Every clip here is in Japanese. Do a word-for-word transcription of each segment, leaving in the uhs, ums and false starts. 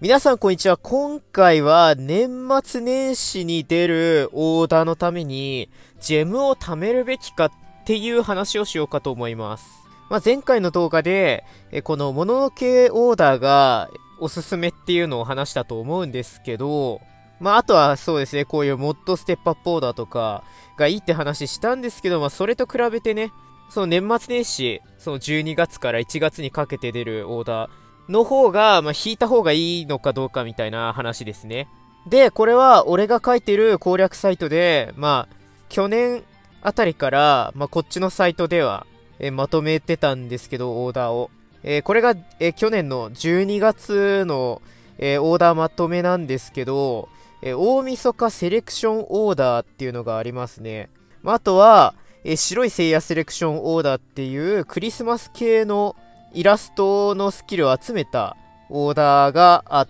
皆さんこんにちは。今回は年末年始に出るオーダーのためにジェムを貯めるべきかっていう話をしようかと思います。まあ、前回の動画でえこのモノノケオーダーがおすすめっていうのを話したと思うんですけど、まああとはそうですね、こういうモッドステップアップオーダーとかがいいって話したんですけど、まあそれと比べてね、その年末年始、そのじゅうにがつからいちがつにかけて出るオーダー、の方が、まあ、引いた方がいいのかどうかみたいな話ですね。で、これは俺が書いてる攻略サイトで、まあ、去年あたりから、まあ、こっちのサイトでは、えまとめてたんですけど、オーダーを。えーこれが、えー去年のじゅうにがつの、えーオーダーまとめなんですけど、えー大晦日セレクションオーダーっていうのがありますね。まあ、あとは、えー白い聖夜セレクションオーダーっていうクリスマス系のイラストのスキルを集めたオーダーがあって、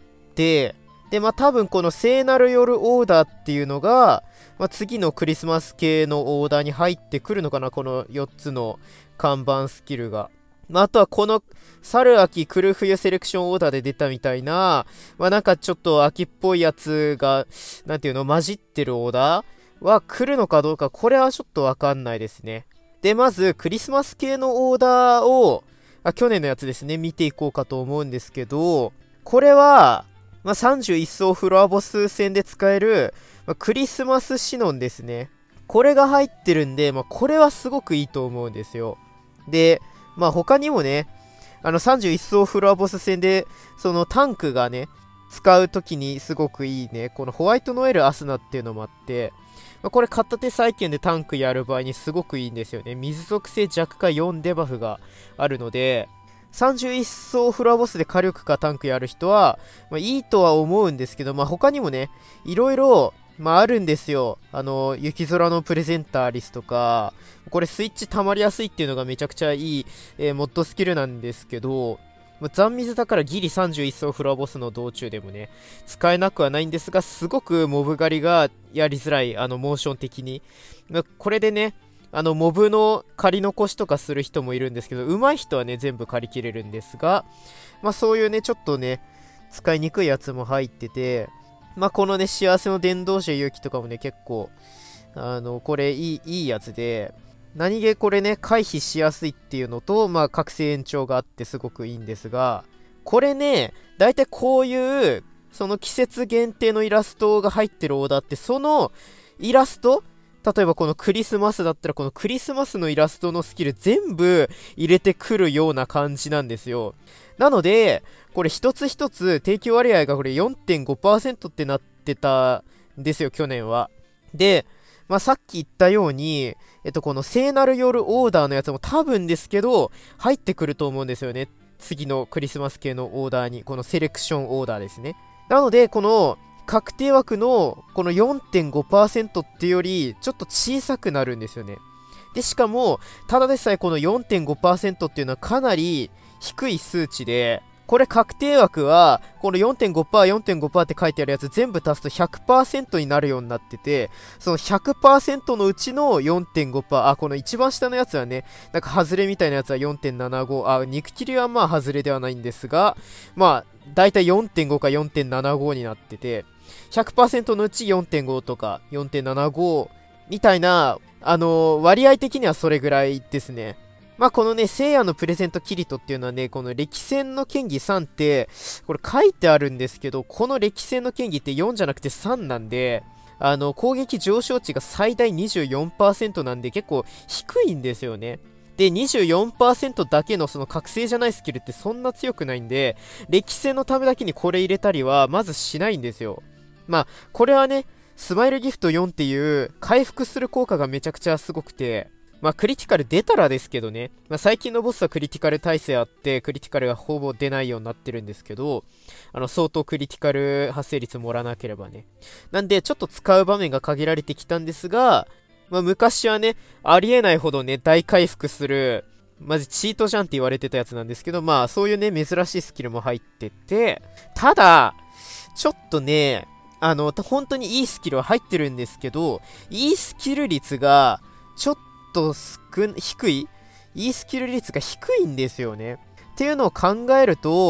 で、まあ、多分この聖なる夜オーダーっていうのが、まあ、次のクリスマス系のオーダーに入ってくるのかな、このよっつの看板スキルが。まあ、あとはこの春秋来る冬セレクションオーダーで出たみたいな、まあ、なんかちょっと秋っぽいやつが、なんていうの、混じってるオーダーは来るのかどうか、これはちょっとわかんないですね。で、まずクリスマス系のオーダーを、あ、去年のやつですね、見ていこうかと思うんですけど、これは、まあ、さんじゅういっ層フロアボス戦で使える、まあ、クリスマスシノンですね。これが入ってるんで、まあ、これはすごくいいと思うんですよ。で、まあ、他にもね、あのさんじゅういっ層フロアボス戦で、そのタンクがね、使うときにすごくいいね、このホワイトノエルアスナっていうのもあって、まあ、これ片手再建でタンクやる場合にすごくいいんですよね。水属性弱化よんデバフがあるので、さんじゅういっ層フロアボスで火力かタンクやる人は、まあ、いいとは思うんですけど、まあ、他にもね、いろいろ、まあ、あるんですよ。あの、雪空のプレゼンターリスとか、これスイッチ溜まりやすいっていうのがめちゃくちゃいい、えーモッドスキルなんですけど、まあ残水だからギリさんじゅういっ層フロアボスの道中でもね、使えなくはないんですが、すごくモブ狩りがやりづらい、あの、モーション的に。まあこれでね、あの、モブの借り残しとかする人もいるんですけど、上手い人はね、全部借り切れるんですが、まあそういうね、ちょっとね、使いにくいやつも入ってて、まあこのね、幸せの伝道者勇気とかもね、結構、あの、これいい、いいやつで、何気これね、回避しやすいっていうのと、まあ、覚醒延長があってすごくいいんですが、これね、だいたいこういう、その季節限定のイラストが入ってるオーダーって、そのイラスト、例えばこのクリスマスだったら、このクリスマスのイラストのスキル全部入れてくるような感じなんですよ。なので、これ一つ一つ提供割合がこれ よんてんごパーセント ってなってたんですよ、去年は。で、まあ、さっき言ったように、えっと、この聖なる夜オーダーのやつも多分ですけど、入ってくると思うんですよね。次のクリスマス系のオーダーに、このセレクションオーダーですね。なので、この確定枠のこの よんてんごパーセント ってより、ちょっと小さくなるんですよね。で、しかも、ただでさえこの よんてんごパーセント っていうのはかなり低い数値で、これ確定枠は、この よんてんごパーセント、よんてんごパーセント って書いてあるやつ全部足すと ひゃくパーセント になるようになってて、その ひゃくパーセント のうちの よんてんごパーセント、あ、この一番下のやつはね、なんか外れみたいなやつは よんてんななご、あ、肉切りはまあ外れではないんですが、まあ、だいたい よんてんご か よんてんななご になってて、ひゃくパーセント のうち よんてんご とか よんてんななご みたいな、あのー、割合的にはそれぐらいですね。まあこのね、聖夜のプレゼントキリトっていうのはね、この歴戦の剣技さんって、これ書いてあるんですけど、この歴戦の剣技ってよんじゃなくてさんなんで、あの、攻撃上昇値が最大 にじゅうよんパーセント なんで結構低いんですよね。で、にじゅうよんパーセント だけのその覚醒じゃないスキルってそんな強くないんで、歴戦のためだけにこれ入れたりはまずしないんですよ。まあ、これはね、スマイルギフトよんっていう回復する効果がめちゃくちゃすごくて、まあクリティカル出たらですけどね、まあ最近のボスはクリティカル耐性あって、クリティカルがほぼ出ないようになってるんですけど、あの相当クリティカル発生率盛らなければね。なんでちょっと使う場面が限られてきたんですが、まあ昔はね、ありえないほどね、大回復する、マジチートじゃんって言われてたやつなんですけど、まあそういうね、珍しいスキルも入ってて、ただ、ちょっとね、あの、本当にいいスキルは入ってるんですけど、いいスキル率が、ちょっと少低いいいスキル率が低いんですよね。っていうのを考えると、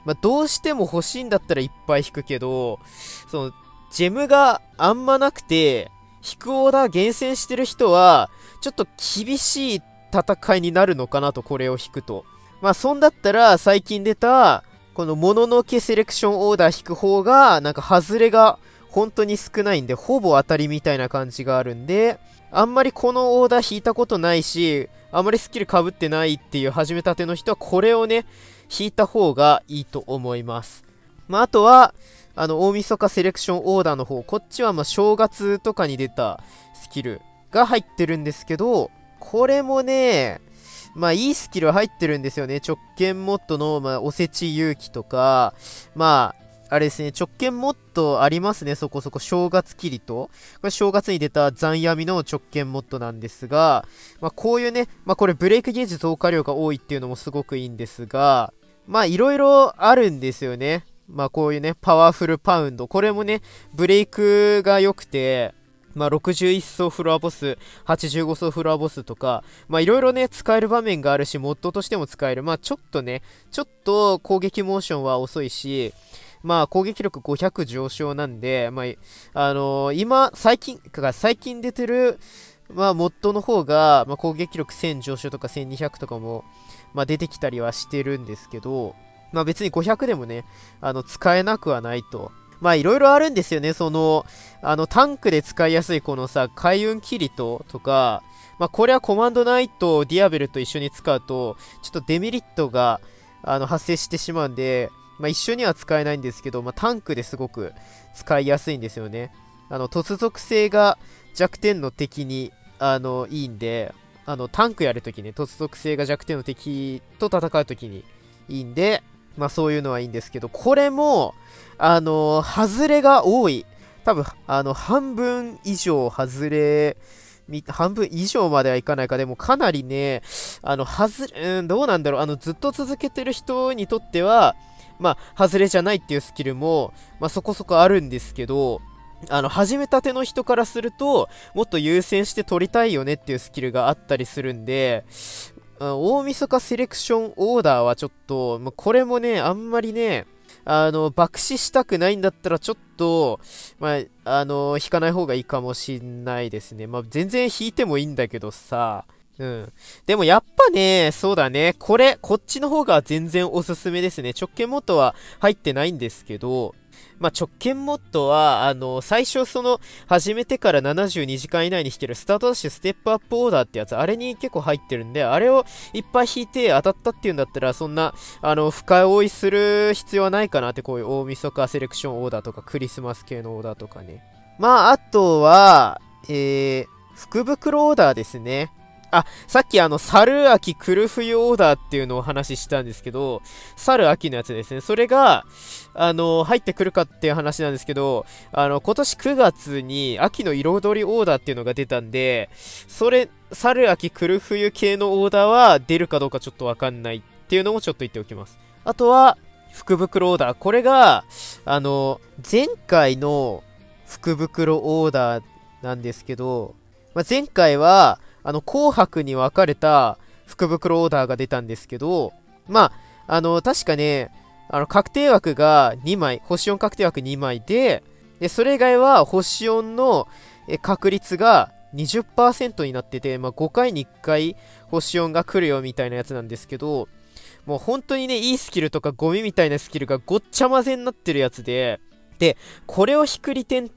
まあ、どうしても欲しいんだったらいっぱい引くけど、その、ジェムがあんまなくて、引くオーダー厳選してる人は、ちょっと厳しい戦いになるのかなと、これを引くと。まあ、そんだったら、最近出た、この、もののけセレクションオーダー引く方が、なんか、外れが本当に少ないんで、ほぼ当たりみたいな感じがあるんで、あんまりこのオーダー引いたことないし、あんまりスキル被ってないっていう始めたての人は、これをね、引いた方がいいと思います。まあ、あとは、あの、大晦日セレクションオーダーの方、こっちはまあ正月とかに出たスキルが入ってるんですけど、これもね、まあいいスキルは入ってるんですよね。直剣モッドの、まあ、おせち勇気とか、まあ、あれですね、直剣モッドありますね、そこそこ。正月キリト。これ正月に出た残闇の直剣モッドなんですが、まあこういうね、まあこれブレイクゲージ増加量が多いっていうのもすごくいいんですが、まあいろいろあるんですよね。まあこういうね、パワフルパウンド。これもね、ブレイクが良くて、まあろくじゅういち層フロアボス、はちじゅうご層フロアボスとか、まあいろいろね、使える場面があるし、モッドとしても使える。まあちょっとね、ちょっと攻撃モーションは遅いし、まあ攻撃力ごひゃく上昇なんで、まあ、あのー、今、最近、か最近出てる、まあモッドの方が、まあ攻撃力せん上昇とかせんにひゃくとかも、まあ出てきたりはしてるんですけど、まあ別にごひゃくでもね、あの、使えなくはないと。まあいろいろあるんですよね、その、あの、タンクで使いやすいこのさ、海運キリトとか、まあこれはコマンドナイト、ディアベルと一緒に使うと、ちょっとデメリットが、あの、発生してしまうんで、まあ一緒には使えないんですけど、まあタンクですごく使いやすいんですよね。あの、突属性が弱点の敵に、あの、いいんで、あの、タンクやるときね、突属性が弱点の敵と戦うときにいいんで、まあそういうのはいいんですけど、これも、あのー、外れが多い。多分、あの、半分以上外れ、半分以上まではいかないか。でもかなりね、あの、外れ、うん、どうなんだろう。あの、ずっと続けてる人にとっては、まあ、外れじゃないっていうスキルも、まあそこそこあるんですけど、あの、始めたての人からすると、もっと優先して取りたいよねっていうスキルがあったりするんで、大晦日セレクションオーダーはちょっと、まあ、これもね、あんまりね、あの、爆死したくないんだったらちょっと、まあ、あの、引かない方がいいかもしんないですね。まあ、全然引いてもいいんだけどさ、うん。でもやっぱね、そうだね、これ、こっちの方が全然おすすめですね。直径モッドは入ってないんですけど、まあ、直剣モッドは、あの、最初その、始めてからななじゅうにじかん以内に引けるスタートダッシュステップアップオーダーってやつ、あれに結構入ってるんで、あれをいっぱい引いて当たったっていうんだったら、そんな、あの、深追いする必要はないかなって、こういう大晦日セレクションオーダーとか、クリスマス系のオーダーとかね。まあ、あとは、えー、福袋オーダーですね。あ、さっきあの、春秋来冬オーダーっていうのをお話ししたんですけど、春秋のやつですね。それが、あの、入ってくるかっていう話なんですけど、あの、今年くがつに秋の彩りオーダーっていうのが出たんで、それ、春秋来冬系のオーダーは出るかどうかちょっとわかんないっていうのもちょっと言っておきます。あとは、福袋オーダー。これが、あの、前回の福袋オーダーなんですけど、まあ、前回は、あの、紅白に分かれた福袋オーダーが出たんですけど、まあ、あの、確かね、あの、確定枠がにまい、星よん確定枠にまいで、で、それ以外は星よんの確率が にじゅっパーセント になってて、まあ、ごかいにいっかい星よんが来るよみたいなやつなんですけど、もう本当にね、いいスキルとかゴミみたいなスキルがごっちゃ混ぜになってるやつで、で、これを引く利点って、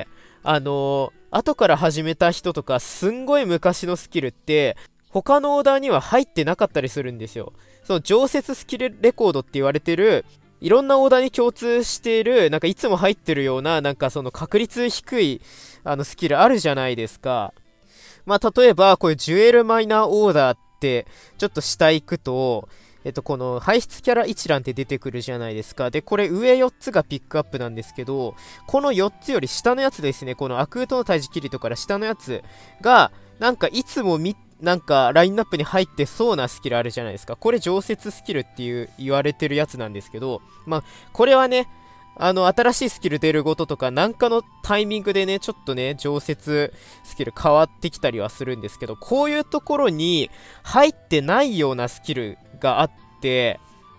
あのー、後から始めた人とか、すんごい昔のスキルって、他のオーダーには入ってなかったりするんですよ。その常設スキルレコードって言われてる、いろんなオーダーに共通している、なんかいつも入ってるような、なんかその確率低い、あのスキルあるじゃないですか。まあ、例えば、こういうジュエルマイナーオーダーって、ちょっと下行くと、えっと、この排出キャラ一覧って出てくるじゃないですか。で、これ上よっつがピックアップなんですけど、このよっつより下のやつですね、このアクートの退治キリトから下のやつが、なんかいつもみ、なんかラインナップに入ってそうなスキルあるじゃないですか。これ常設スキルっていう言われてるやつなんですけど、まあ、これはね、あの、新しいスキル出るごととか、なんかのタイミングでね、ちょっとね、常設スキル変わってきたりはするんですけど、こういうところに入ってないようなスキルがあって、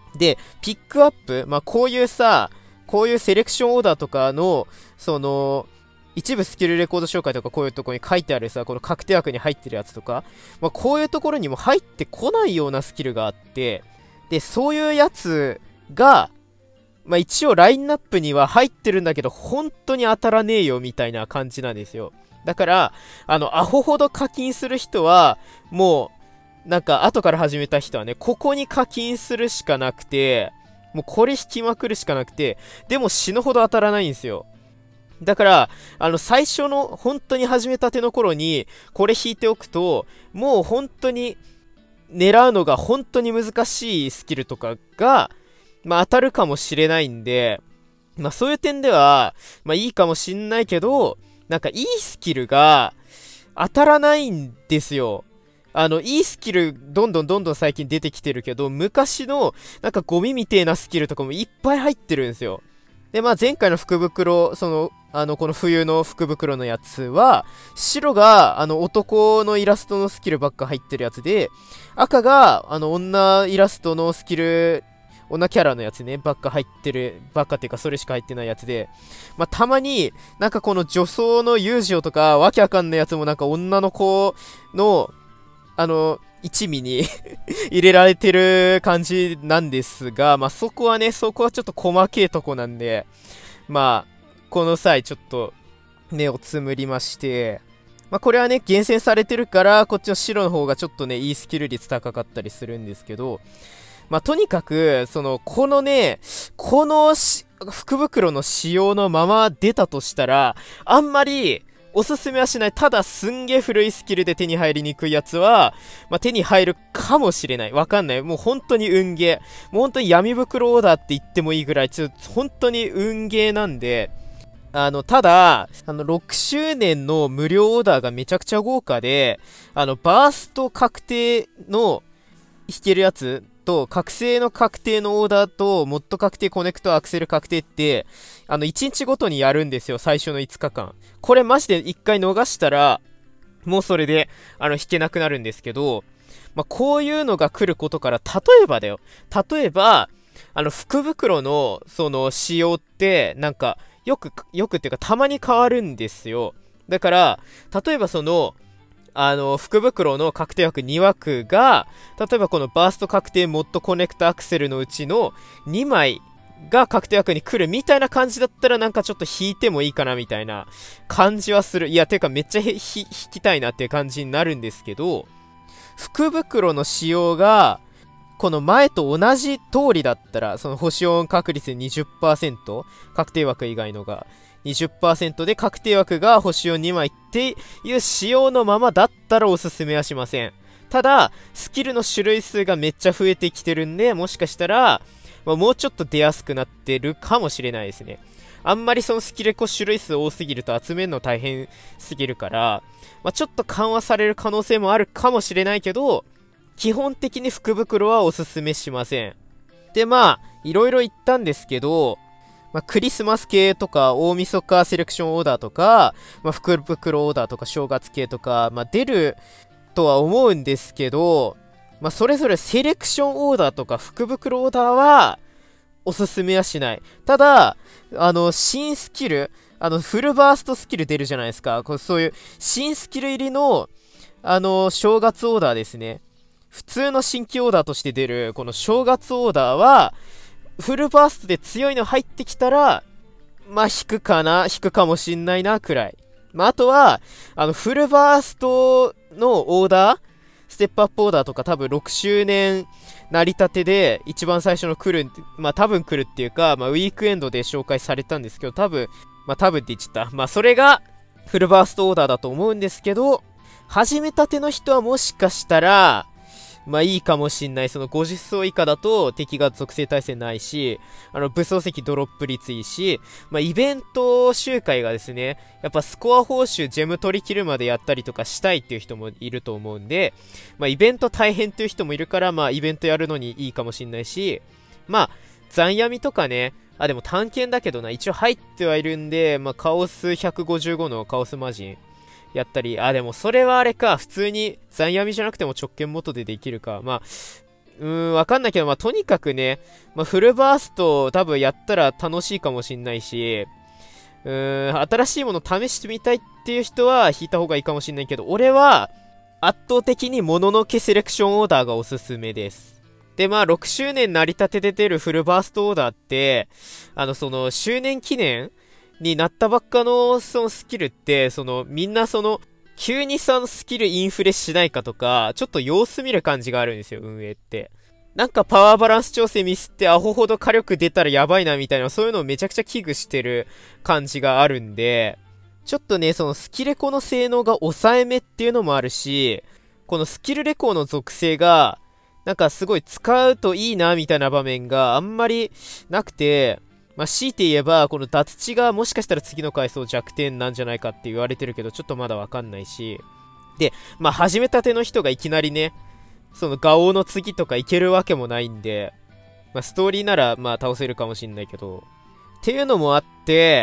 で、ピックアップ、まあ、こういうさ、こういうセレクションオーダーとかの、その、一部スキルレコード紹介とかこういうところに書いてあるさ、この確定枠に入ってるやつとか、まあ、こういうところにも入ってこないようなスキルがあって、で、そういうやつが、まあ、一応ラインナップには入ってるんだけど、本当に当たらねえよみたいな感じなんですよ。だから、あの、アホほど課金する人は、もう、なんか後から始めた人はね、ここに課金するしかなくて、もうこれ引きまくるしかなくて、でも死ぬほど当たらないんですよ。だから、あの、最初の、本当に始めたての頃に、これ引いておくと、もう本当に、狙うのが本当に難しいスキルとかが、まあ当たるかもしれないんで、まあそういう点では、まあいいかもしんないけど、なんかいいスキルが、当たらないんですよ。あの、いいスキル、どんどんどんどん最近出てきてるけど、昔の、なんかゴミみてえなスキルとかもいっぱい入ってるんですよ。で、まあ前回の福袋、その、あの、この冬の福袋のやつは、白が、あの、男のイラストのスキルばっか入ってるやつで、赤が、あの、女イラストのスキル、女キャラのやつね、ばっか入ってる、ばっかっていうか、それしか入ってないやつで、まあ、たまに、なんかこの女装の友情とか、わけわかんないやつもなんか女の子の、あの、一味に入れられてる感じなんですが、まあ、そこはね、そこはちょっと細けいとこなんで、まあ、この際ちょっと目をつむりまして、まあ、これはね、厳選されてるから、こっちの白の方がちょっとね、いいスキル率高かったりするんですけど、まあ、とにかく、その、このね、この福袋の仕様のまま出たとしたら、あんまり、おすすめはしない。ただ、すんげえ古いスキルで手に入りにくいやつは、まあ、手に入るかもしれない。わかんない。もう本当に運ゲー。もう本当に闇袋オーダーって言ってもいいぐらい、ちょっと本当に運ゲーなんで、あの、ただ、あの、ろくしゅうねんの無料オーダーがめちゃくちゃ豪華で、あの、バースト確定の引けるやつと、覚醒の確定のオーダーと、モッド確定コネクトアクセル確定って、あの、いちにちごとにやるんですよ、最初のいつかかん。これマジでいっかい逃したら、もうそれで、あの、引けなくなるんですけど、まあ、こういうのが来ることから、例えばだよ。例えば、あの、福袋の、その、仕様って、なんか、よく、よくっていうか、たまに変わるんですよ。だから、例えばその、あの、福袋の確定枠にわくが、例えばこのバースト確定モッドコネクトアクセルのうちのにまいが確定枠に来るみたいな感じだったらなんかちょっと引いてもいいかなみたいな感じはする。いや、てかめっちゃ引きたいなっていう感じになるんですけど、福袋の仕様が、この前と同じ通りだったら、その星音確率 にじゅっパーセント、確定枠以外のが にじゅっパーセント で確定枠が星音にまいっていう仕様のままだったらおすすめはしません。ただ、スキルの種類数がめっちゃ増えてきてるんで、もしかしたら、まあ、もうちょっと出やすくなってるかもしれないですね。あんまりそのスキルこ種類数多すぎると集めるの大変すぎるから、まあ、ちょっと緩和される可能性もあるかもしれないけど、基本的に福袋はおすすめしません。で、まあ、いろいろ言ったんですけど、まあ、クリスマス系とか、大晦日セレクションオーダーとか、まあ、福袋オーダーとか、正月系とか、まあ、出るとは思うんですけど、まあ、それぞれセレクションオーダーとか、福袋オーダーは、おすすめはしない。ただ、あの、新スキル、あの、フルバーストスキル出るじゃないですか。こうそういう、新スキル入りの、あの、正月オーダーですね。普通の新規オーダーとして出る、この正月オーダーは、フルバーストで強いの入ってきたら、まあ、引くかな、引くかもしんないな、くらい。まあ、あとは、あの、フルバーストのオーダーステップアップオーダーとか多分ろくしゅうねん成り立てで一番最初の来る、まあ多分来るっていうか、まあウィークエンドで紹介されたんですけど、多分、まあ多分って言っちゃった。まあそれがフルバーストオーダーだと思うんですけど、始めたての人はもしかしたら、まあいいかもしんない。そのごじゅっ層以下だと敵が属性耐性ないし、あの武装石ドロップ率いいし、まあイベント周回がですね、やっぱスコア報酬ジェム取り切るまでやったりとかしたいっていう人もいると思うんで、まあイベント大変っていう人もいるから、まあイベントやるのにいいかもしんないし、まあ残闇とかね、あでも探検だけどな、一応入ってはいるんで、まあカオスひゃくごじゅうごのカオス魔人。やったり、あ、でもそれはあれか、普通に残闇じゃなくても直剣元でできるか。まあ、 うーん、わかんないけど、まあ、とにかくね、まあ、フルバースト多分やったら楽しいかもしんないし、うーん、新しいもの試してみたいっていう人は引いた方がいいかもしんないけど、俺は圧倒的にもののけセレクションオーダーがおすすめです。で、まあ、ろくしゅうねん成り立てで出るフルバーストオーダーって、あの、その、周年記念になったばっかの、そのスキルって、その、みんなその、急にそのスキルインフレしないかとか、ちょっと様子見る感じがあるんですよ、運営って。なんかパワーバランス調整ミスってアホほど火力出たらやばいなみたいな、そういうのをめちゃくちゃ危惧してる感じがあるんで、ちょっとね、そのスキレコの性能が抑えめっていうのもあるし、このスキルレコの属性が、なんかすごい使うといいなみたいな場面があんまりなくて、まあ、強いて言えば、この脱地がもしかしたら次の階層弱点なんじゃないかって言われてるけど、ちょっとまだわかんないし。で、まあ、始めたての人がいきなりね、そのガオの次とかいけるわけもないんで、まあ、ストーリーなら、まあ、倒せるかもしんないけど、っていうのもあって、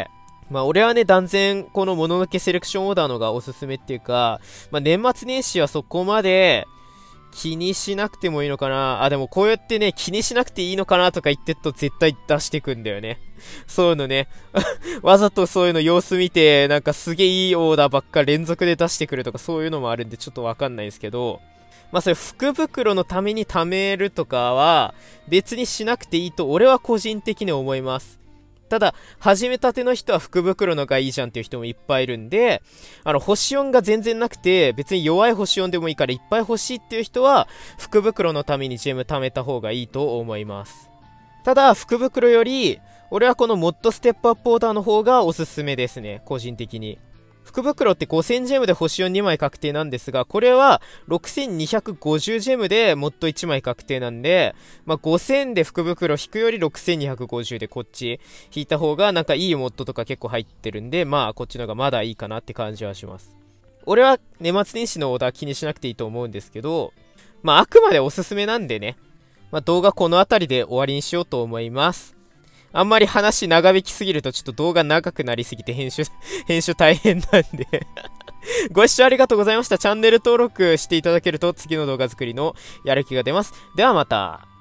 まあ、俺はね、断然、このもののけセレクションオーダーのがおすすめっていうか、まあ、年末年始はそこまで、気にしなくてもいいのかなあ、でもこうやってね、気にしなくていいのかなとか言ってると絶対出してくんだよね。そういうのね。わざとそういうの様子見て、なんかすげえいいオーダーばっか連続で出してくるとかそういうのもあるんでちょっとわかんないですけど、まあそれ福袋のために貯めるとかは別にしなくていいと俺は個人的に思います。ただ、始めたての人は福袋のがいいじゃんっていう人もいっぱいいるんで、あの、星よんが全然なくて、別に弱い星よんでもいいからいっぱい欲しいっていう人は、福袋のためにジェム貯めた方がいいと思います。ただ、福袋より、俺はこのモッドステップアップオーダーの方がおすすめですね、個人的に。福袋ってごせんジェムで星よんにまい確定なんですが、これはろくせんにひゃくごじゅうジェムでモッドいちまい確定なんで、まあ、ごせんで福袋引くよりろくせんにひゃくごじゅうでこっち引いた方がなんかいいモッドとか結構入ってるんで、まあこっちの方がまだいいかなって感じはします。俺は年末年始のオーダー気にしなくていいと思うんですけど、まああくまでおすすめなんでね、まあ動画この辺りで終わりにしようと思います。あんまり話長引きすぎるとちょっと動画長くなりすぎて編集、編集大変なんでご視聴ありがとうございました。チャンネル登録していただけると次の動画作りのやる気が出ます。ではまた。